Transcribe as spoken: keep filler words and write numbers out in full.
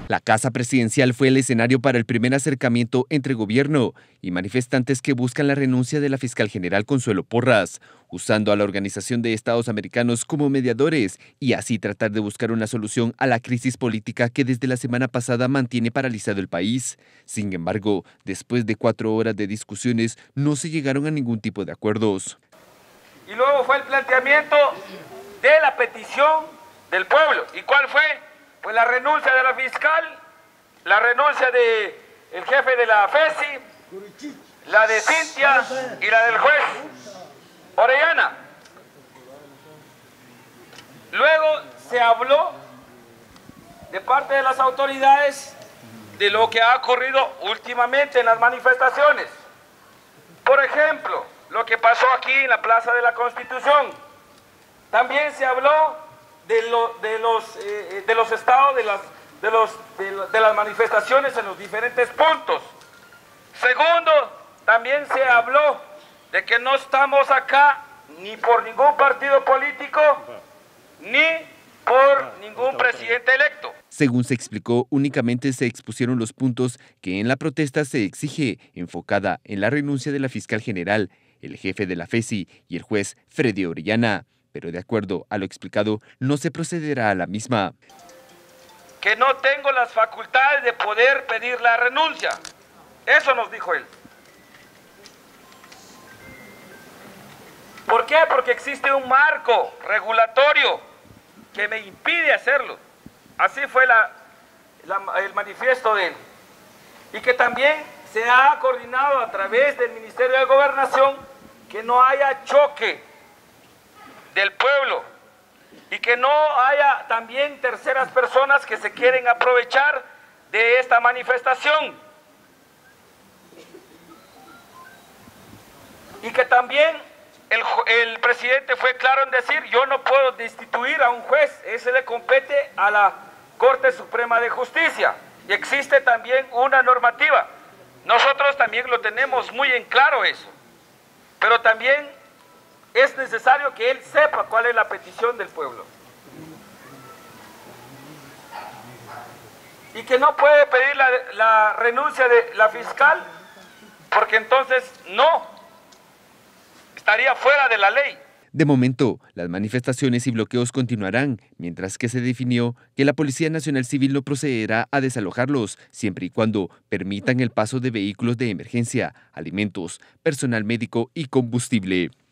La Casa Presidencial fue el escenario para el primer acercamiento entre gobierno y manifestantes que buscan la renuncia de la fiscal general Consuelo Porras, usando a la Organización de Estados Americanos como mediadores y así tratar de buscar una solución a la crisis política que desde la semana pasada mantiene paralizado el país. Sin embargo, después de cuatro horas de discusiones, no se llegaron a ningún tipo de acuerdos. Y luego fue el planteamiento de la petición del pueblo. ¿Y cuál fue? Pues la renuncia de la fiscal, la renuncia del jefe de la F E S I, la de Cintia y la del juez Orellana. Luego se habló de parte de las autoridades de lo que ha ocurrido últimamente en las manifestaciones. Por ejemplo, lo que pasó aquí en la Plaza de la Constitución. También se habló de, lo, de, los, eh, de los estados de las, de, los, de, de las manifestaciones en los diferentes puntos. Segundo, también se habló de que no estamos acá ni por ningún partido político, ni por ningún presidente electo. Según se explicó, únicamente se expusieron los puntos que en la protesta se exige, enfocada en la renuncia de la fiscal general, el jefe de la F E S I y el juez Freddy Orellana. Pero de acuerdo a lo explicado, no se procederá a la misma. Que no tengo las facultades de poder pedir la renuncia. Eso nos dijo él. ¿Por qué? Porque existe un marco regulatorio que me impide hacerlo. Así fue la, la, el manifiesto de él. Y que también se ha coordinado a través del Ministerio de Gobernación que no haya choque del pueblo y que no haya también terceras personas que se quieren aprovechar de esta manifestación. Y que también el, el presidente fue claro en decir: yo no puedo destituir a un juez, ese le compete a la Corte Suprema de Justicia. Y existe también una normativa. Nosotros también lo tenemos muy en claro eso. Pero también es necesario que él sepa cuál es la petición del pueblo. Y que no puede pedir la, la renuncia de la fiscal, porque entonces no, estaría fuera de la ley. De momento, las manifestaciones y bloqueos continuarán, mientras que se definió que la Policía Nacional Civil no procederá a desalojarlos, siempre y cuando permitan el paso de vehículos de emergencia, alimentos, personal médico y combustible.